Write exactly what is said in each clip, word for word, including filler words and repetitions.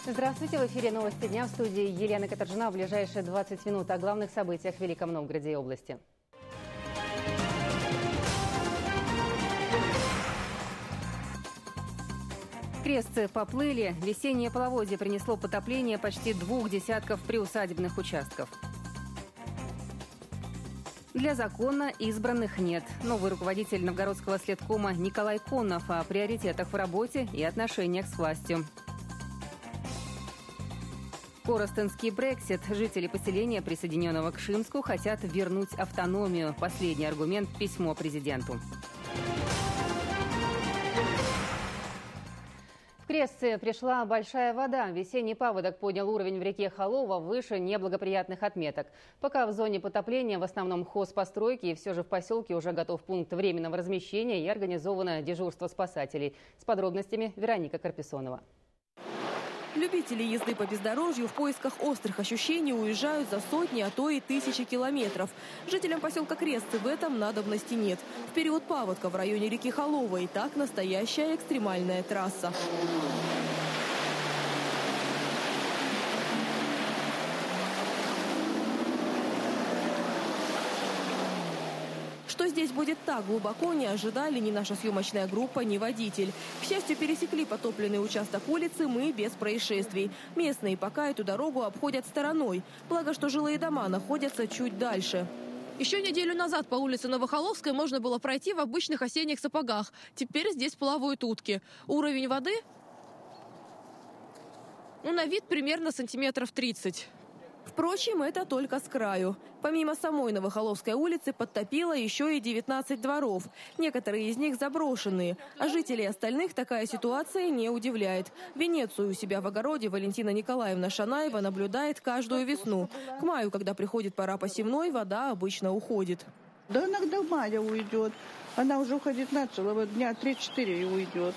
Здравствуйте, в эфире новости дня, в студии Елена Катаржина. В ближайшие двадцать минут о главных событиях в Великом Новгороде и области. Крестцы поплыли. Весеннее половодье принесло потопление почти двух десятков приусадебных участков. Для законно избранных нет. Новый руководитель Новгородского следкома Николай Коннов о приоритетах в работе и отношениях с властью. Коростенский Брексит. Жители поселения, присоединенного к Шимску, хотят вернуть автономию. Последний аргумент – письмо президенту. В Крестцы пришла большая вода. Весенний паводок поднял уровень в реке Холова выше неблагоприятных отметок. Пока в зоне потопления в основном хозпостройки, и все же в поселке уже готов пункт временного размещения и организовано дежурство спасателей. С подробностями Вероника Карписонова. Любители езды по бездорожью в поисках острых ощущений уезжают за сотни, а то и тысячи километров. Жителям поселка Крестцы в этом надобности нет. В период паводка в районе реки Холова и так настоящая экстремальная трасса. Что здесь будет так глубоко, не ожидали ни наша съемочная группа, ни водитель. К счастью, пересекли потопленный участок улицы мы без происшествий. Местные пока эту дорогу обходят стороной. Благо, что жилые дома находятся чуть дальше. Еще неделю назад по улице Новохоловской можно было пройти в обычных осенних сапогах. Теперь здесь плавают утки. Уровень воды, ну, на вид примерно сантиметров тридцать. Впрочем, это только с краю. Помимо самой Новохоловской улицы подтопило еще и девятнадцать дворов. Некоторые из них заброшенные. А жителей остальных такая ситуация не удивляет. Венецию у себя в огороде Валентина Николаевна Шанаева наблюдает каждую весну. К маю, когда приходит пора посевной, вода обычно уходит. Да иногда в мае уйдет. Она уже уходит на целого дня, три-четыре и уйдет.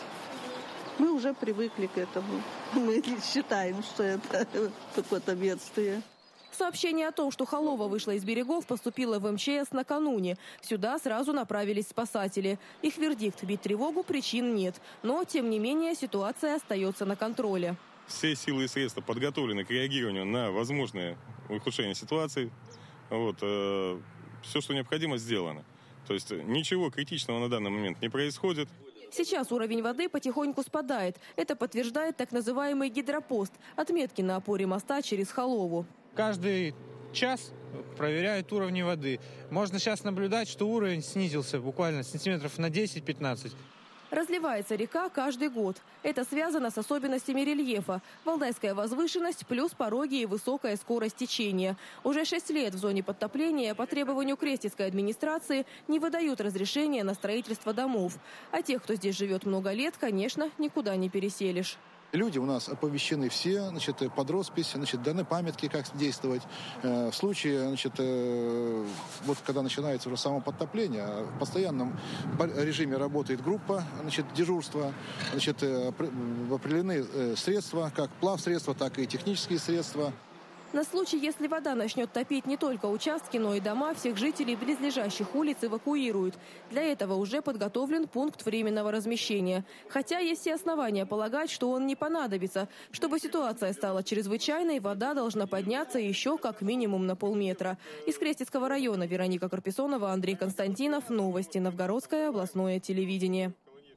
Мы уже привыкли к этому. Мы не считаем, что это какое-то бедствие. Сообщение о том, что Холова вышла из берегов, поступило в эм че эс накануне. Сюда сразу направились спасатели. Их вердикт – бить тревогу, причин нет. Но, тем не менее, ситуация остается на контроле. Все силы и средства подготовлены к реагированию на возможное ухудшение ситуации. Вот, э, все, что необходимо, сделано. То есть ничего критичного на данный момент не происходит. Сейчас уровень воды потихоньку спадает. Это подтверждает так называемый гидропост – отметки на опоре моста через Холову. Каждый час проверяют уровни воды. Можно сейчас наблюдать, что уровень снизился буквально сантиметров на десять-пятнадцать. Разливается река каждый год. Это связано с особенностями рельефа. Валдайская возвышенность плюс пороги и высокая скорость течения. Уже шесть лет в зоне подтопления по требованию Крестецкой администрации не выдают разрешения на строительство домов. А тех, кто здесь живет много лет, конечно, никуда не переселишь. Люди у нас оповещены все, значит, под роспись, значит, даны памятки, как действовать. В случае, значит, вот когда начинается уже само подтопление, в постоянном режиме работает группа, значит, дежурства, значит, определены средства, как плавсредства, так и технические средства. На случай, если вода начнет топить не только участки, но и дома, всех жителей близлежащих улиц эвакуируют. Для этого уже подготовлен пункт временного размещения. Хотя есть и основания полагать, что он не понадобится. Чтобы ситуация стала чрезвычайной, вода должна подняться еще как минимум на полметра. Из Крестецкого района Вероника Карписонова, Андрей Константинов. Новости. Новгородское областное телевидение.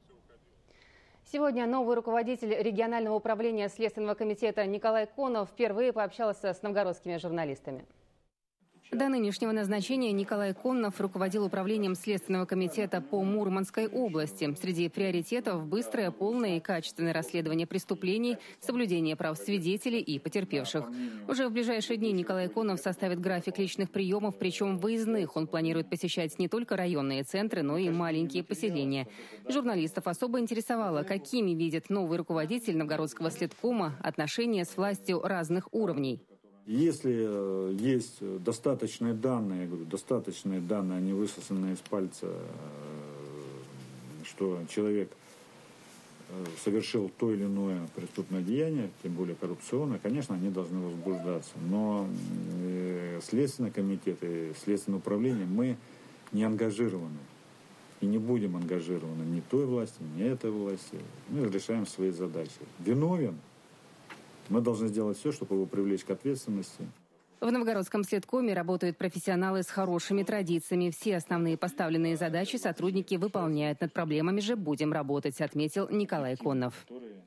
Сегодня новый руководитель регионального управления Следственного комитета Николай Коннов впервые пообщался с новгородскими журналистами. До нынешнего назначения Николай Коннов руководил управлением Следственного комитета по Мурманской области. Среди приоритетов – быстрое, полное и качественное расследование преступлений, соблюдение прав свидетелей и потерпевших. Уже в ближайшие дни Николай Коннов составит график личных приемов, причем выездных. Он планирует посещать не только районные центры, но и маленькие поселения. Журналистов особо интересовало, какими видит новый руководитель Новгородского следкома отношения с властью разных уровней. Если есть достаточные данные, я говорю, достаточные данные, они высосаны из пальца, что человек совершил то или иное преступное деяние, тем более коррупционное, конечно, они должны возбуждаться. Но Следственный комитет и Следственное управление мы не ангажированы. И не будем ангажированы ни той власти, ни этой власти. Мы решаем свои задачи. Виновен, Мы должны сделать все, чтобы его привлечь к ответственности. В Новгородском следкоме работают профессионалы с хорошими традициями. Все основные поставленные задачи сотрудники выполняют. Над проблемами же будем работать, отметил Николай Коннов.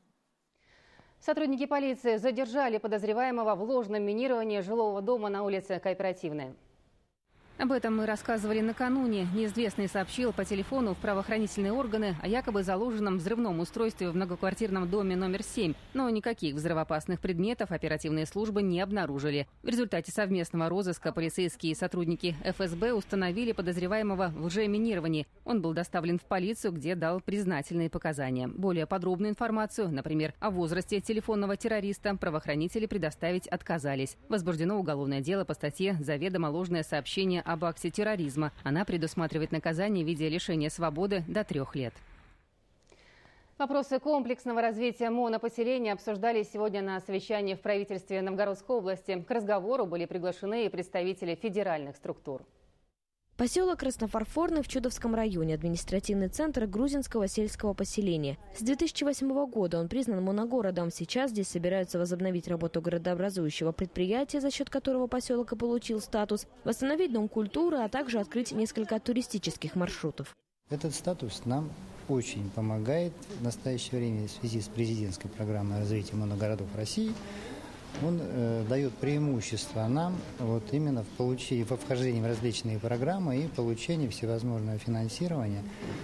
Сотрудники полиции задержали подозреваемого в ложном минировании жилого дома на улице Кооперативная. Об этом мы рассказывали накануне. Неизвестный сообщил по телефону в правоохранительные органы о якобы заложенном взрывном устройстве в многоквартирном доме номер семь. Но никаких взрывоопасных предметов оперативные службы не обнаружили. В результате совместного розыска полицейские и сотрудники эф эс бэ установили подозреваемого в лжеминировании. Он был доставлен в полицию, где дал признательные показания. Более подробную информацию, например, о возрасте телефонного террориста, правоохранители предоставить отказались. Возбуждено уголовное дело по статье «Заведомо ложное сообщение об акте терроризма». Она предусматривает наказание в виде лишения свободы до трех лет. Вопросы комплексного развития монопоселения обсуждались сегодня на совещании в правительстве Новгородской области. К разговору были приглашены и представители федеральных структур. Поселок Краснофарфорный в Чудовском районе, административный центр грузинского сельского поселения. С две тысячи восьмого года он признан моногородом. Сейчас здесь собираются возобновить работу городообразующего предприятия, за счет которого поселок и получил статус, восстановить дом культуры, а также открыть несколько туристических маршрутов. Этот статус нам очень помогает в настоящее время в связи с президентской программой развития моногородов России. Он э, дает преимущество нам вот именно в получении, во вхождении в различные программы и получении всевозможного финансирования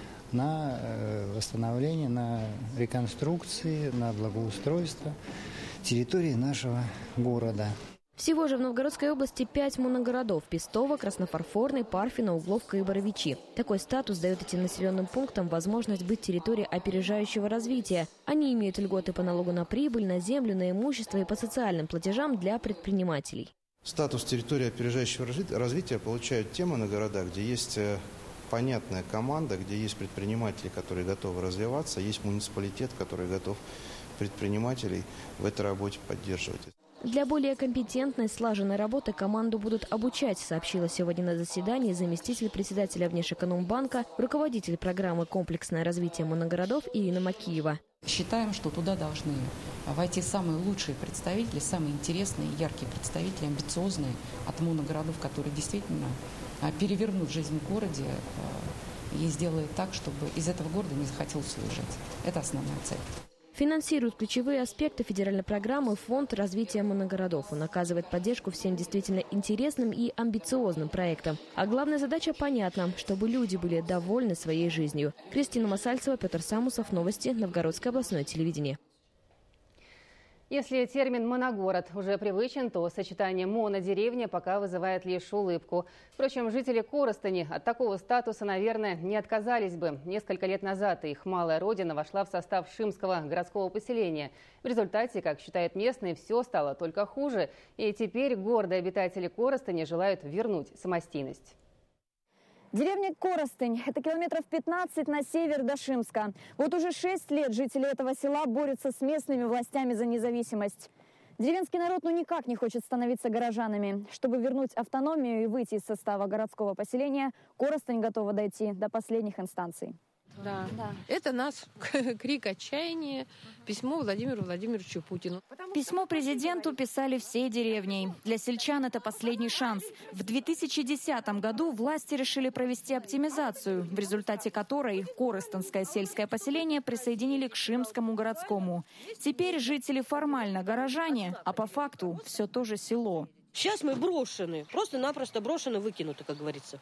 на э, восстановление, на реконструкции, на благоустройство территории нашего города. Всего же в Новгородской области пять моногородов – Пестово, Краснофарфорный, Парфино, Угловка и Боровичи. Такой статус дает этим населенным пунктам возможность быть территорией опережающего развития. Они имеют льготы по налогу на прибыль, на землю, на имущество и по социальным платежам для предпринимателей. Статус территории опережающего развития получают те моногорода, где есть понятная команда, где есть предприниматели, которые готовы развиваться, есть муниципалитет, который готов предпринимателей в этой работе поддерживать. Для более компетентной, слаженной работы команду будут обучать, сообщила сегодня на заседании заместитель председателя Внешэкономбанка, руководитель программы «Комплексное развитие моногородов» Ирина Макиева. Считаем, что туда должны войти самые лучшие представители, самые интересные, яркие представители, амбициозные от моногородов, которые действительно перевернут жизнь в городе и сделают так, чтобы из этого города не захотелось уезжать. Это основная цель. Финансирует ключевые аспекты федеральной программы Фонд развития моногородов. Он оказывает поддержку всем действительно интересным и амбициозным проектам. А главная задача понятна – чтобы люди были довольны своей жизнью. Кристина Масальцева, Петр Самусов. Новости. Новгородское областное телевидение. Если термин «моногород» уже привычен, то сочетание «монодеревня» пока вызывает лишь улыбку. Впрочем, жители Коростыни от такого статуса, наверное, не отказались бы. Несколько лет назад их малая родина вошла в состав Шимского городского поселения. В результате, как считают местные, все стало только хуже. И теперь гордые обитатели Коростыни желают вернуть самостийность. Деревня Коростынь – это километров пятнадцать на север до Шимска. Вот уже шесть лет жители этого села борются с местными властями за независимость. Деревенский народ ну никак не хочет становиться горожанами. Чтобы вернуть автономию и выйти из состава городского поселения, Коростынь готова дойти до последних инстанций. Да. да. Это наш крик отчаяния, письмо Владимиру Владимировичу Путину. Письмо президенту писали всей деревней. Для сельчан это последний шанс. В две тысячи десятом году власти решили провести оптимизацию, в результате которой Коростынское сельское поселение присоединили к Шимскому городскому. Теперь жители формально горожане, а по факту все то же село. Сейчас мы брошены, просто-напросто брошены, выкинуты, как говорится.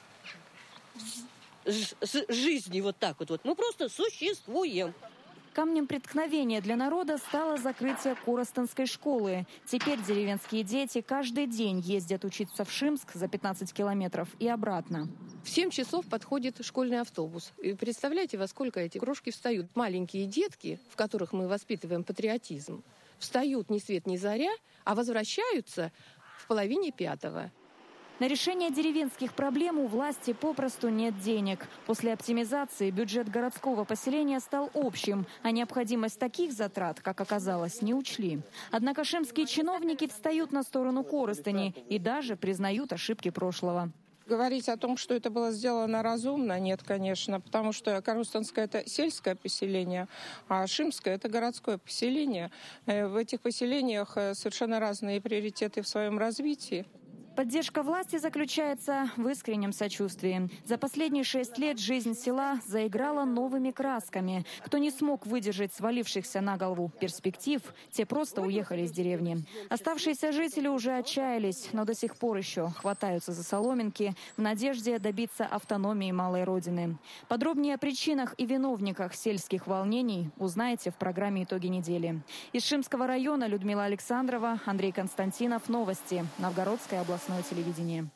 С жизни вот так вот, вот. Мы просто существуем. Камнем преткновения для народа стало закрытие Коростынской школы. Теперь деревенские дети каждый день ездят учиться в Шимск за пятнадцать километров и обратно. В семь часов подходит школьный автобус. И представляете, во сколько эти кружки встают? Маленькие детки, в которых мы воспитываем патриотизм, встают ни свет ни заря, а возвращаются в половине пятого. На решение деревенских проблем у власти попросту нет денег. После оптимизации бюджет городского поселения стал общим, а необходимость таких затрат, как оказалось, не учли. Однако шимские чиновники встают на сторону Коростыни и даже признают ошибки прошлого. Говорить о том, что это было сделано разумно, нет, конечно, потому что Коростенское – это сельское поселение, а Шимское – это городское поселение. В этих поселениях совершенно разные приоритеты в своем развитии. Поддержка власти заключается в искреннем сочувствии. За последние шесть лет жизнь села заиграла новыми красками. Кто не смог выдержать свалившихся на голову перспектив, те просто уехали из деревни. Оставшиеся жители уже отчаялись, но до сих пор еще хватаются за соломинки в надежде добиться автономии малой родины. Подробнее о причинах и виновниках сельских волнений узнаете в программе «Итоги недели». Из Шимского района Людмила Александрова, Андрей Константинов. Новости. Новгородская областная телевидение.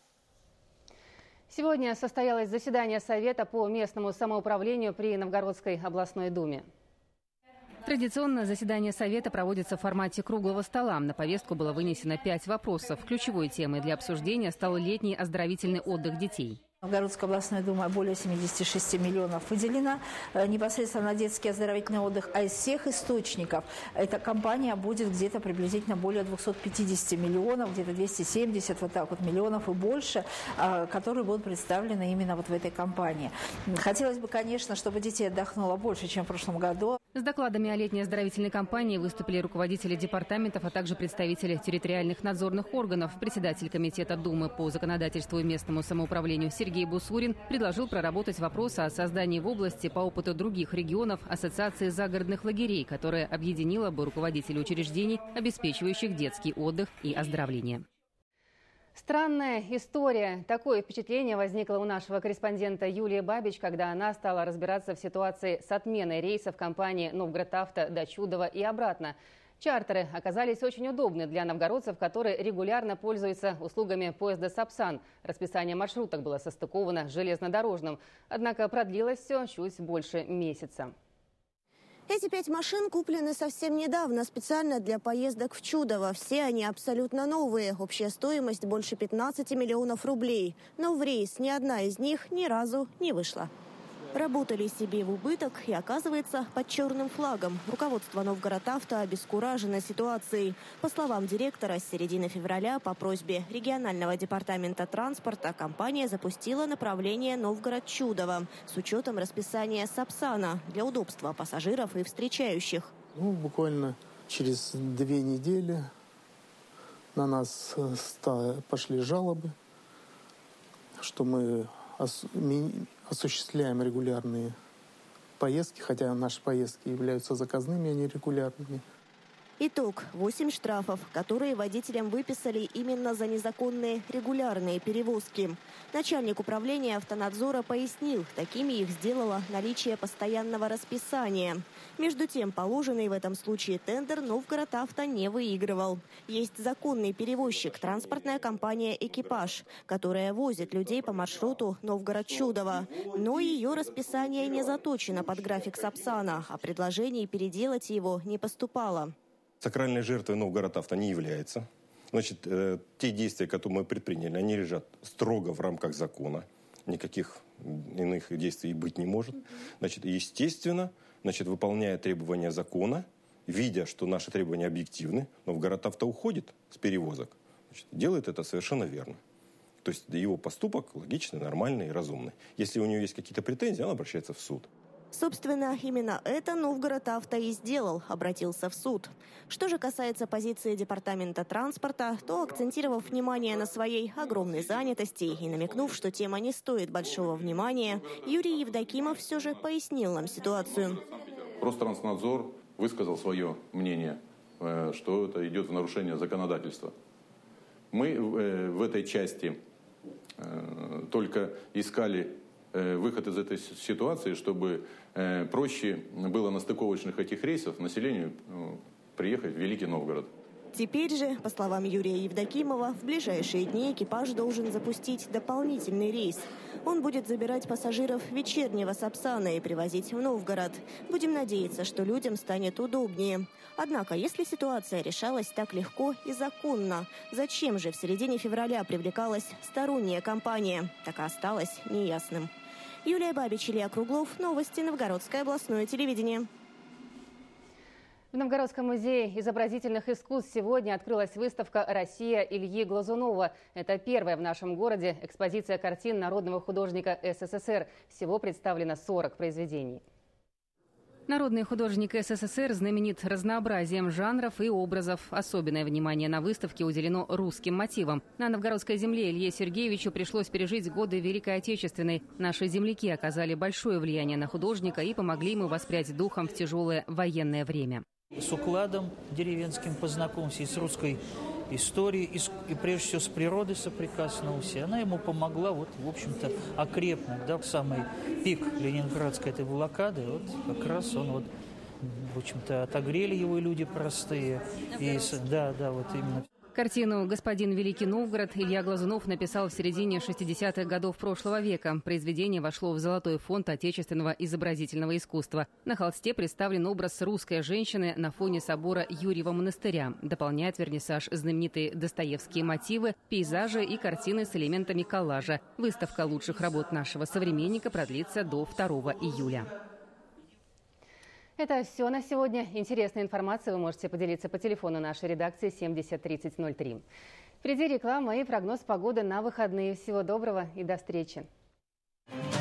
Сегодня состоялось заседание Совета по местному самоуправлению при Новгородской областной думе. Традиционно заседание Совета проводится в формате круглого стола. На повестку было вынесено пять вопросов. Ключевой темой для обсуждения стал летний оздоровительный отдых детей. Новгородская областная дума более семидесяти шести миллионов выделена непосредственно на детский оздоровительный отдых. А из всех источников эта компания будет где-то приблизительно более двухсот пятидесяти миллионов, где-то двести семьдесят вот так вот миллионов и больше, которые будут представлены именно вот в этой компании. Хотелось бы, конечно, чтобы детей отдохнуло больше, чем в прошлом году. С докладами о летней оздоровительной кампании выступили руководители департаментов, а также представители территориальных надзорных органов. Председатель комитета Думы по законодательству и местному самоуправлению Сергей Бусурин предложил проработать вопрос о создании в области по опыту других регионов ассоциации загородных лагерей, которая объединила бы руководителей учреждений, обеспечивающих детский отдых и оздоровление. Странная история. Такое впечатление возникло у нашего корреспондента Юлии Бабич, когда она стала разбираться в ситуации с отменой рейсов компании «Новгород-Авто» до Чудова и обратно. Чартеры оказались очень удобны для новгородцев, которые регулярно пользуются услугами поезда «Сапсан». Расписание маршруток было состыковано с железнодорожным. Однако продлилось все чуть больше месяца. Эти пять машин куплены совсем недавно, специально для поездок в Чудово. Все они абсолютно новые. Общая стоимость больше пятнадцати миллионов рублей. Но в рейс ни одна из них ни разу не вышла. Работали себе в убыток и, оказывается, под черным флагом. Руководство Новгород-Авто обескуражено ситуацией. По словам директора, с середины февраля по просьбе регионального департамента транспорта компания запустила направление Новгород-Чудово с учетом расписания Сапсана для удобства пассажиров и встречающих. Ну, буквально через две недели на нас пошли жалобы, что мы осуществляем регулярные поездки, хотя наши поездки являются заказными, а не регулярными. Итог – восемь штрафов, которые водителям выписали именно за незаконные регулярные перевозки. Начальник управления автонадзора пояснил, такими их сделало наличие постоянного расписания. Между тем, положенный в этом случае тендер Новгород-Авто не выигрывал. Есть законный перевозчик, транспортная компания «Экипаж», которая возит людей по маршруту Новгород-Чудово. Но ее расписание не заточено под график Сапсана, а предложений переделать его не поступало. Сакральной жертвой Новгород-Авто не является. Значит, э, те действия, которые мы предприняли, они лежат строго в рамках закона. Никаких иных действий быть не может. Значит, естественно, значит, выполняя требования закона, видя, что наши требования объективны, Новгород-Авто уходит с перевозок. Значит, делает это совершенно верно. То есть его поступок логичный, нормальный и разумный. Если у него есть какие-то претензии, он обращается в суд. Собственно, именно это Новгород-Авто и сделал, обратился в суд. Что же касается позиции департамента транспорта, то, акцентировав внимание на своей огромной занятости и намекнув, что тема не стоит большого внимания, Юрий Евдокимов все же пояснил нам ситуацию. Ространснадзор высказал свое мнение, что это идет в нарушение законодательства. Мы в этой части только искали выход из этой ситуации, чтобы э, проще было на стыковочных этих рейсов населению э, приехать в Великий Новгород. Теперь же, по словам Юрия Евдокимова, в ближайшие дни экипаж должен запустить дополнительный рейс. Он будет забирать пассажиров вечернего Сапсана и привозить в Новгород. Будем надеяться, что людям станет удобнее. Однако, если ситуация решалась так легко и законно, зачем же в середине февраля привлекалась сторонняя компания? Так и осталось неясным. Юлия Бабич, Илья Круглов. Новости. Новгородское областное телевидение. В Новгородском музее изобразительных искусств сегодня открылась выставка «Россия» Ильи Глазунова. Это первая в нашем городе экспозиция картин народного художника СССР. Всего представлено сорок произведений. Народный художник СССР знаменит разнообразием жанров и образов. Особенное внимание на выставке уделено русским мотивам. На новгородской земле Илье Сергеевичу пришлось пережить годы Великой Отечественной. Наши земляки оказали большое влияние на художника и помогли ему воспрять духом в тяжелое военное время. С укладом деревенским познакомился, и с русской историей, и, с, и прежде всего с природой соприкоснулся. Она ему помогла, вот, в общем-то, окрепнуть. Да, в самый пик ленинградской этой блокады, вот, как раз он, вот, в общем-то, отогрели его и люди простые. И, да, да, вот именно. Картину «Господин Великий Новгород» Илья Глазунов написал в середине шестидесятых годов прошлого века. Произведение вошло в золотой фонд отечественного изобразительного искусства. На холсте представлен образ русской женщины на фоне собора Юрьева монастыря. Дополняет вернисаж знаменитые достоевские мотивы, пейзажи и картины с элементами коллажа. Выставка лучших работ нашего современника продлится до второго июля. Это все на сегодня. Интересной информацией вы можете поделиться по телефону нашей редакции семьдесят тридцать ноль три. Впереди реклама и прогноз погоды на выходные. Всего доброго и до встречи.